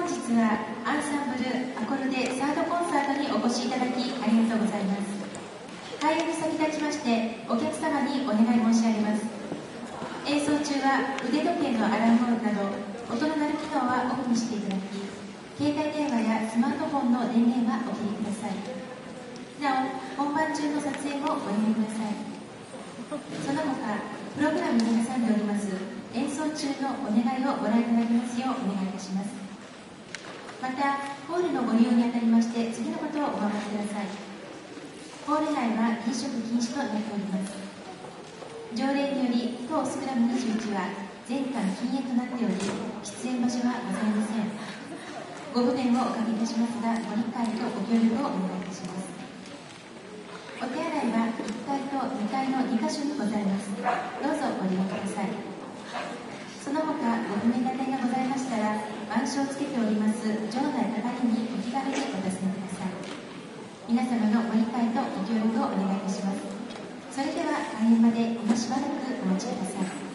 本日はアンサンブルアコルデサードコンサートにお越しいただきありがとうございます。開演に先立ちましてお客様にお願い申し上げます。演奏中は腕時計のアラーム音など音の鳴る機能はオフにしていただき、携帯電話やスマートフォンの電源はお切りください。なお本番中の撮影もご遠慮ください。その他プログラムに挟んでおります演奏中のお願いをご覧いただきますようお願いいたします。またホールのご利用にあたりまして次のことをお守りください。ホール内は飲食禁止となっております。条例により当スクラム21は全館禁煙となっており、喫煙場所はございません。ご不便をおかけいたしますが、ご理解とご協力をお願いいたします。お手洗いは1階と2階の2カ所にございます。どうぞご利用ください。その他ご不明な点がございましたら、腕章をつけております場内係にお気軽にお尋ねください。皆様のご理解とご協力をお願いいたします。それでは開演まで今しばらくお待ちください。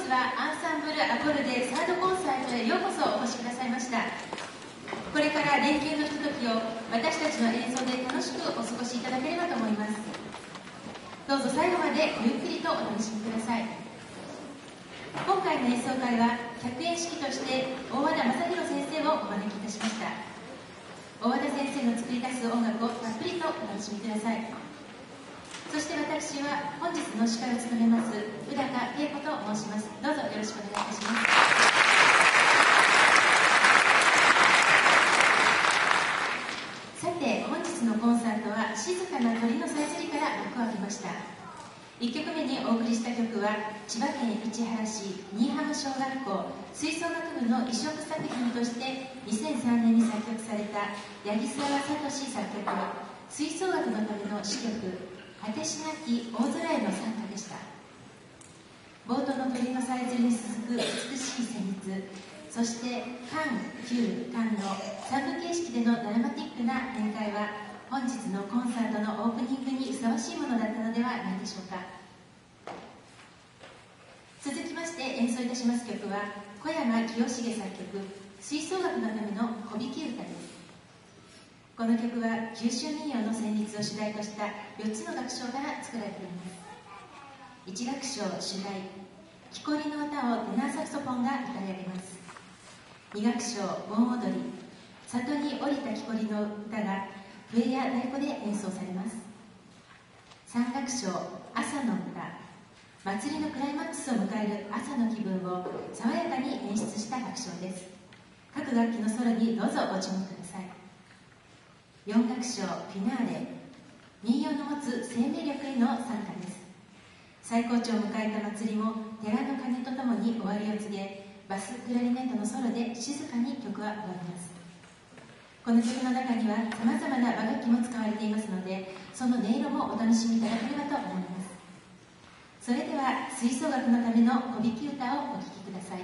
はアンサンブルアコルデサードコンサートへようこそお越しくださいました。これから連休のひとときを私たちの演奏で楽しくお過ごしいただければと思います。どうぞ最後までゆっくりとお楽しみください。今回の演奏会は客演指揮として大和田正弘先生をお招きいたしました。大和田先生の作り出す音楽をたっぷりとお楽しみください。そして私は本日の司会を務めます宇高恵子と申します。どうぞよろしくお願いいたします。さて、本日のコンサートは静かな鳥のさえずりから幕を開けました。1曲目にお送りした曲は千葉県市原市新居浜小学校吹奏楽部の移植作品として2003年に作曲された八木沢聡作曲吹奏楽のための詩曲果てしなき大空への賛歌でした。冒頭の鳥のさえずりに続く美しい旋律、そして漢、旧、漢の3部形式でのドラマティックな展開は本日のコンサートのオープニングにふさわしいものだったのではないでしょうか。続きまして演奏いたします曲は小山清重作曲吹奏楽のための小弾き歌です。この曲は九州民謡の旋律を主題とした4つの楽章から作られています。1楽章主題、木こりの歌をテナーサクソフォンが歌い上げます。2楽章盆踊り、里に降りた木こりの歌が笛や太鼓で演奏されます。3楽章朝の歌、祭りのクライマックスを迎える朝の気分を爽やかに演出した楽章です。各楽器のソロにどうぞご注目ください。4楽章フィナーレ、民謡の持つ生命力への賛歌です。最高潮を迎えた祭りも寺の鐘とともに終わりを告げ、バスクラリネットのソロで静かに曲は終わります。この曲の中にはさまざまな和楽器も使われていますので、その音色もお楽しみいただければと思います。それでは吹奏楽のための小弾き歌をお聴きください。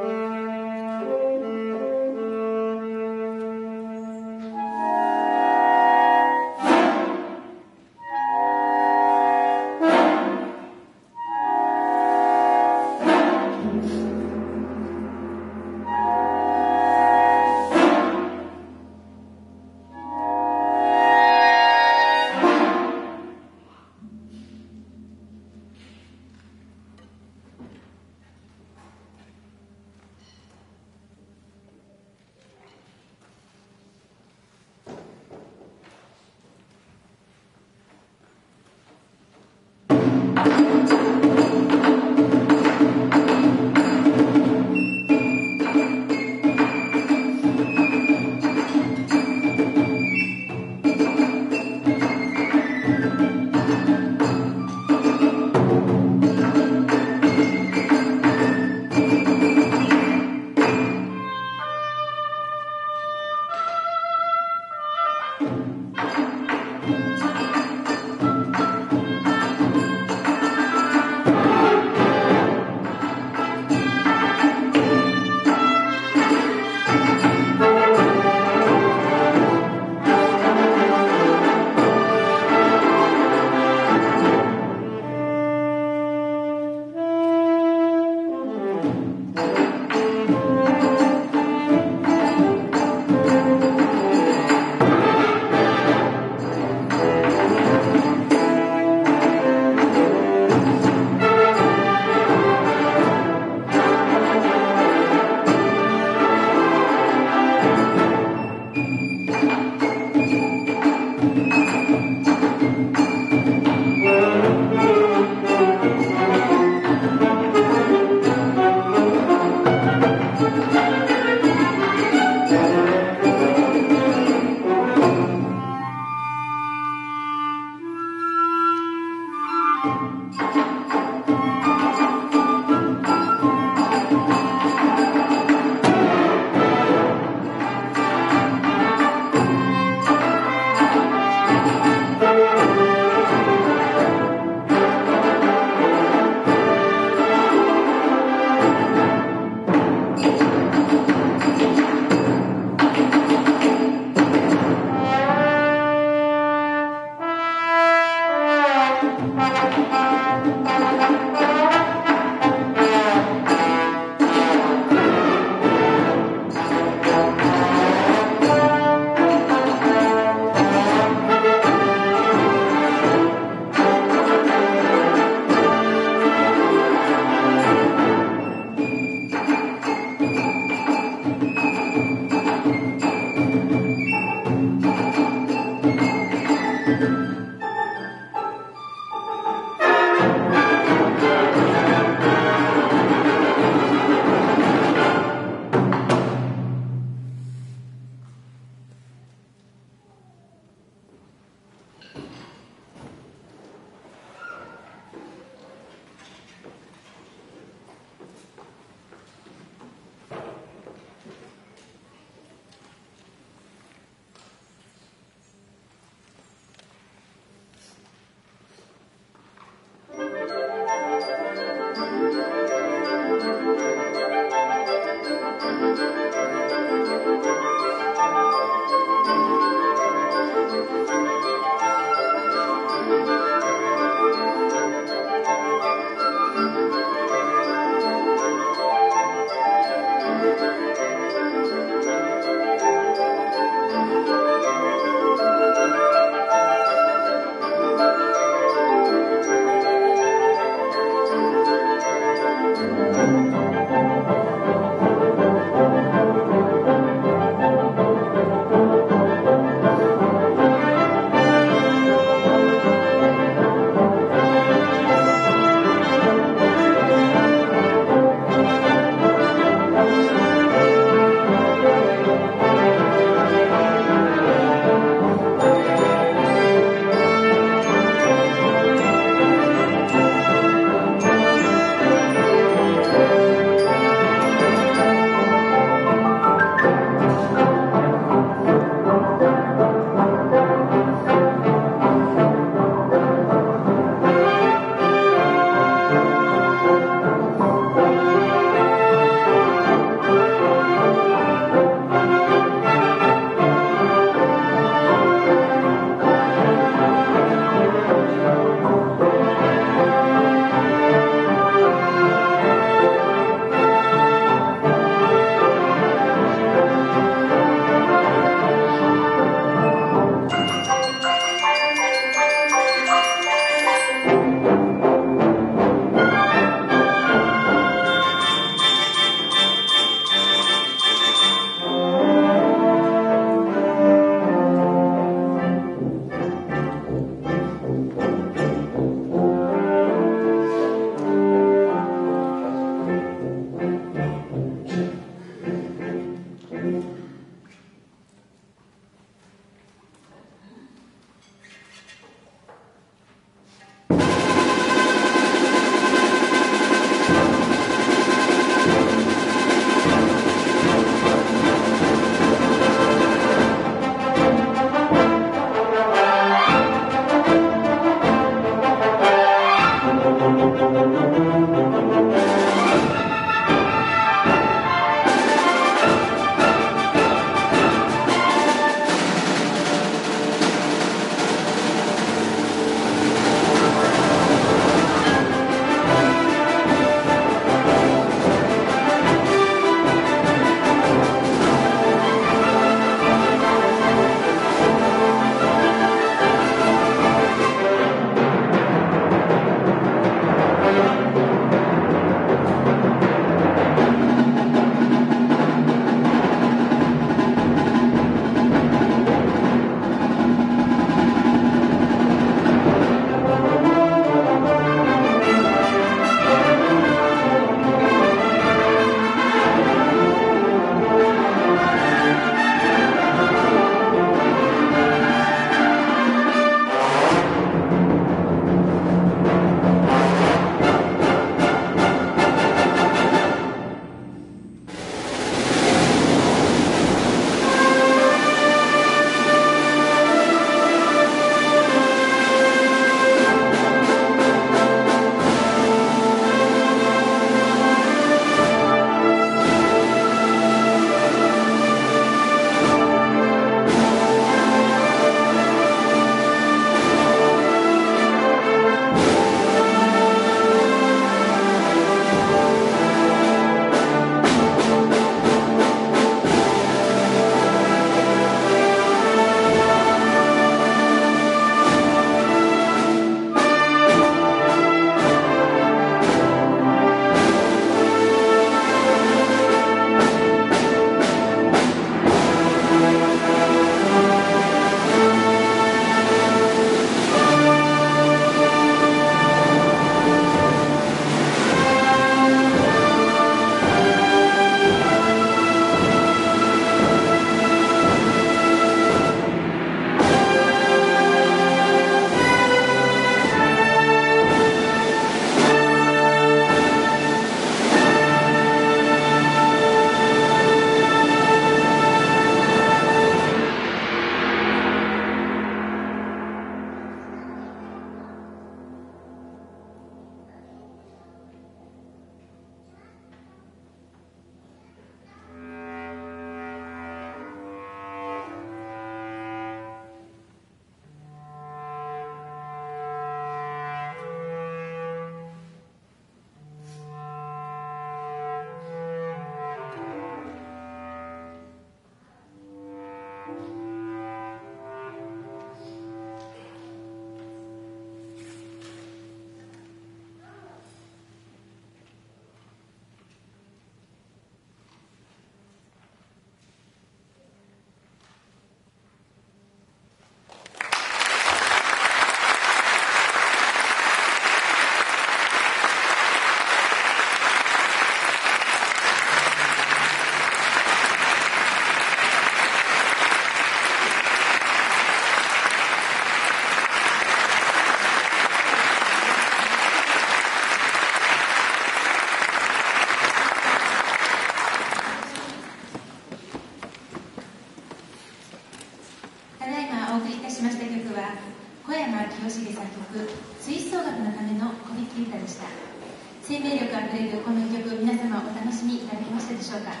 生命力あふれるこの曲、皆様お楽しみいただけましたでしょうか。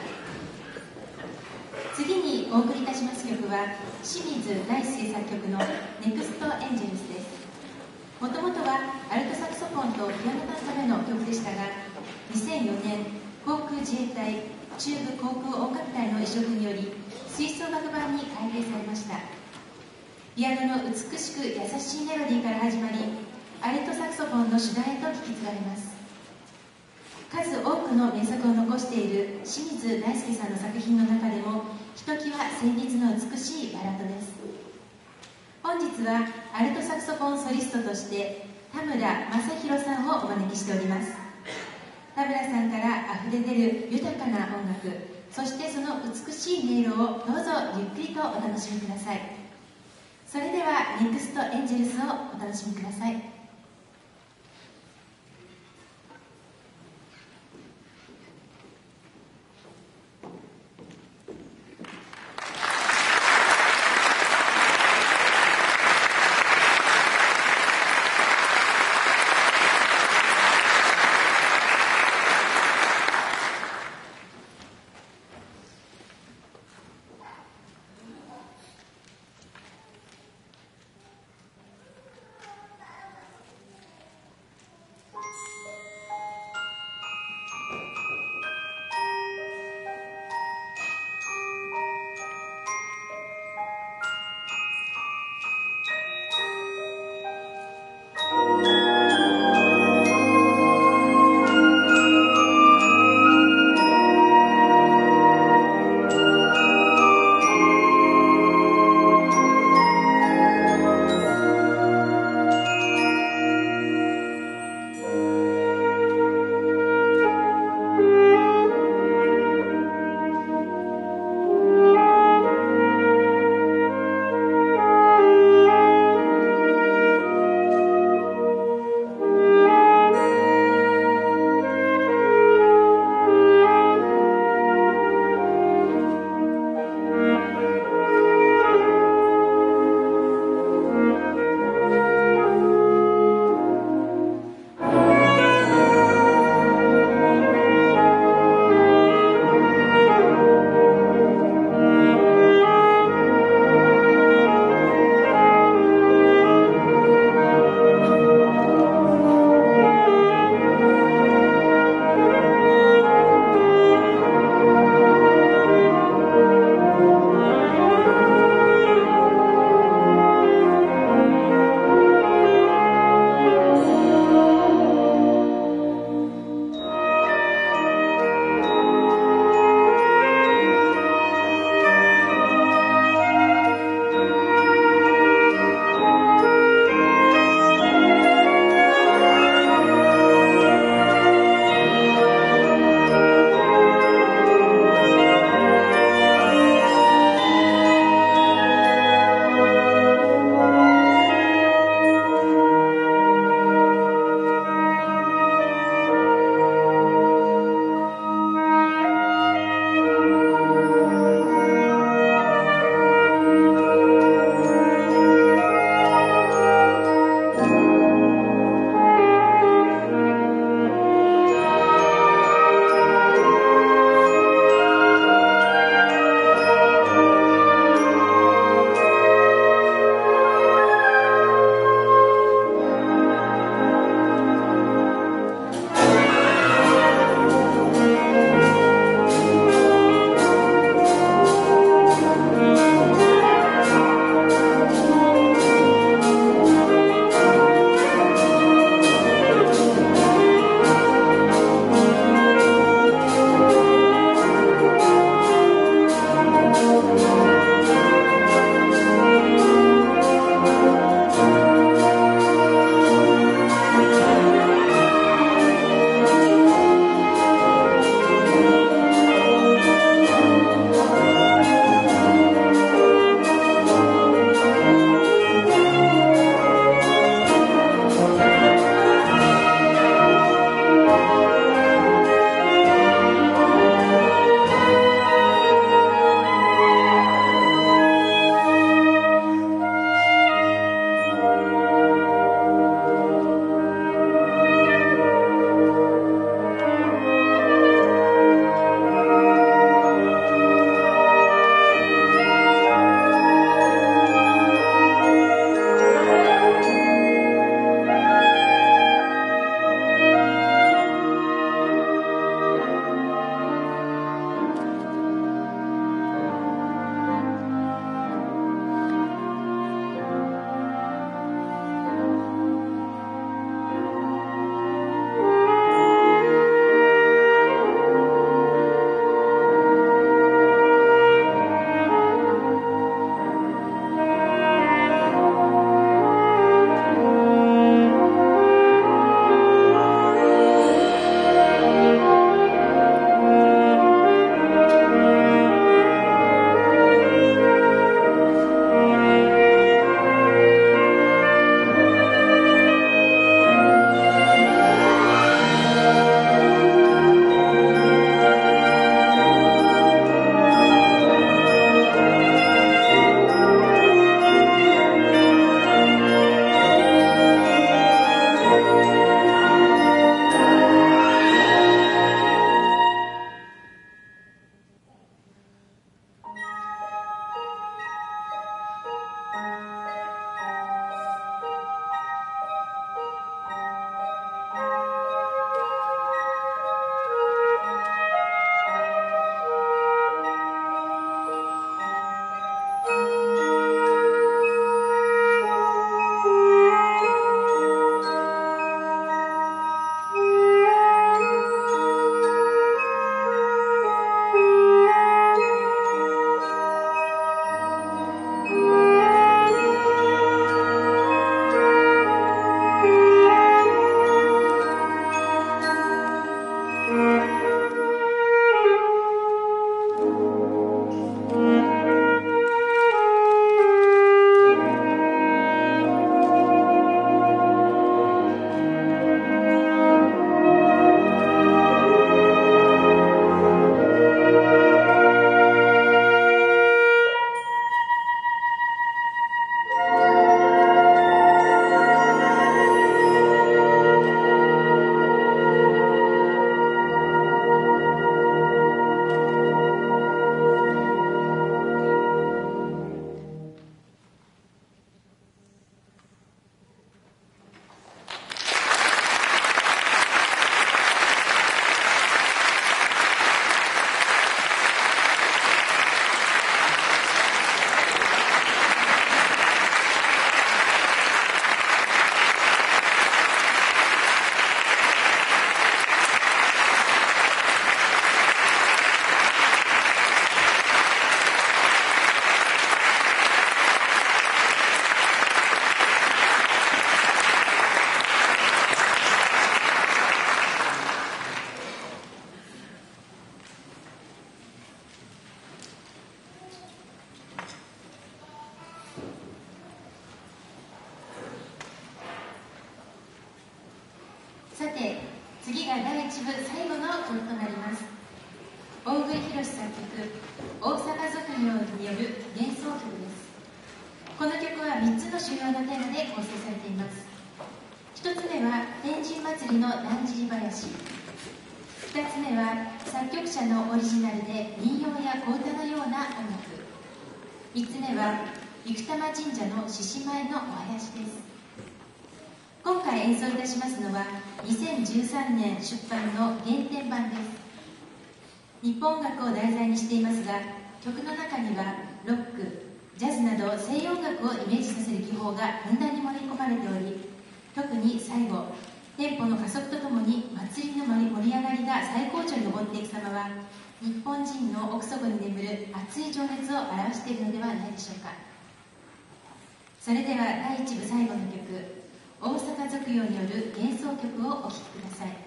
次にお送りいたします曲は清水大輔作曲のネクストエンジェルスです。もともとはアルトサクソフォンとピアノのための曲でしたが、2004年航空自衛隊中部航空音楽隊の移植により吹奏楽版に改訂されました。ピアノの美しく優しいメロディーから始まり、アルトサクソフォンの主題へと引き継がれます。数多くの名作を残している清水大輔さんの作品の中でもひときわ旋律の美しいバラードです。本日はアルトサクソフォンソリストとして田村正宏さんをお招きしております。田村さんからあふれ出る豊かな音楽、そしてその美しい音色をどうぞゆっくりとお楽しみください。それではネクストエンジェルスをお楽しみください。 さて、次が第1部最後の曲となります。大食い博作曲、大阪俗業による幻想曲です。この曲は3つの主要なテーマで構成されています。1つ目は天神祭りのだんじり囃子、2つ目は作曲者のオリジナルで民謡や小唄のような音楽、3つ目は生玉神社の獅子舞のお囃子です。今回演奏いたしますのは2013年出版の原典版です。日本音楽を題材にしていますが、曲の中にはロック、ジャズなど西洋音楽をイメージさせる技法がふんだんに盛り込まれており、特に最後、テンポの加速とともに祭りの盛り上がりが最高潮に上っていく様は、日本人の奥底に眠る熱い情熱を表しているのではないでしょうか。それでは第1部最後の曲、大阪俗業による幻想曲をお聴きください。